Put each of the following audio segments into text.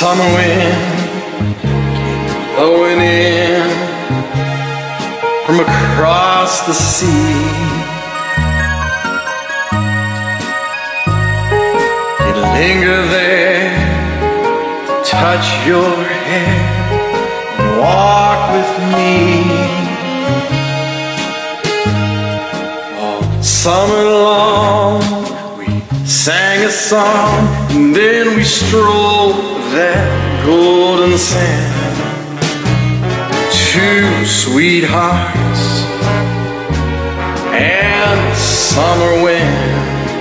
summer wind blowing in from across the sea. You linger there to touch your hair and walk with me. All summer long we sang a song, and then we strolled that golden sand. Two sweethearts and summer wind,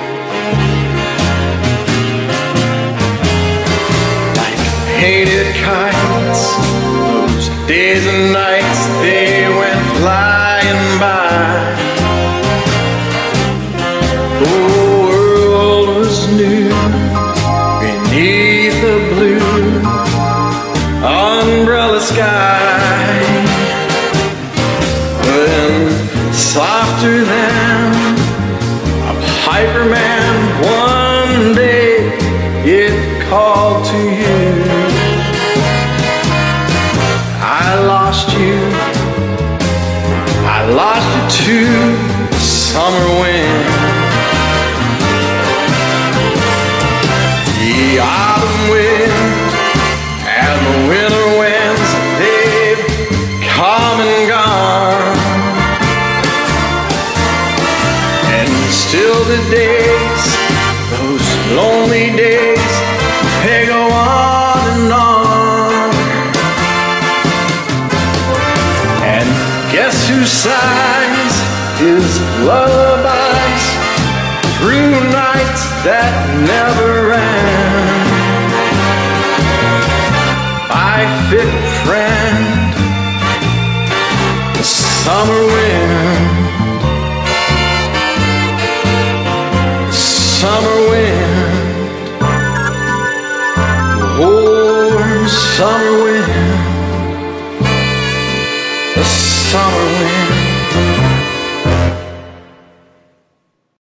like painted kites, those days and nights they went flying by. The world was new beneath the blue umbrella sky, when softer than a piper man one day it called to you. I lost you to summer wind. The autumn wind and the winter winds, they've come and gone, and still the days, those lonely days, they go on and on. And guess who sighs his lullabies through nights that never end? My fit friend, the summer wind. The summer wind, the warm summer wind, the summer wind.